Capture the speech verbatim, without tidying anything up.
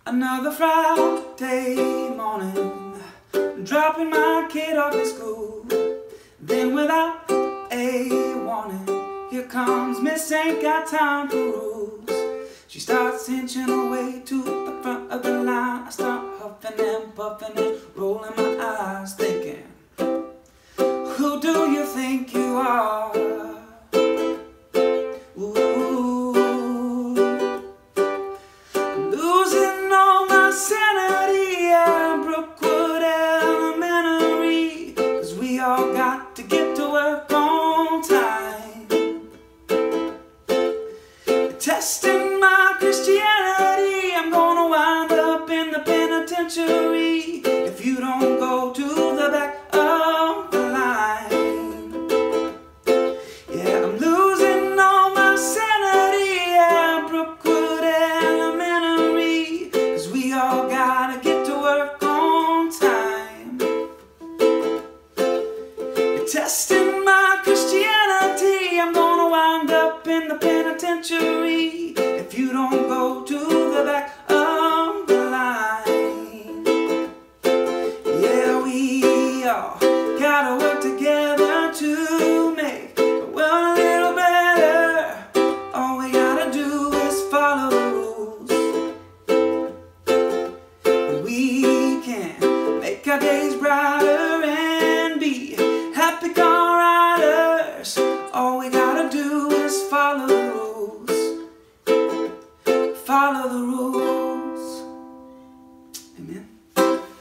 Another Friday morning, dropping my kid off at school. Then without a warning, here comes Miss Ain't Got Time for Rules. She starts inching away to the front of the line. I start huffing and puffing and rolling my eyes, thinking, who do you think you are? Sanity at Brookwood Elementary, 'cause we all got to get to work on time. Testing my Christianity, I'm gonna wind up in the penitentiary if you don't go to the back of the line. Yeah, I'm losing all my sanity at Brookwood Elementary, 'cause we all gotta get to work on time. You're testing my Christianity, I'm gonna wind up in the penitentiary if you don't go to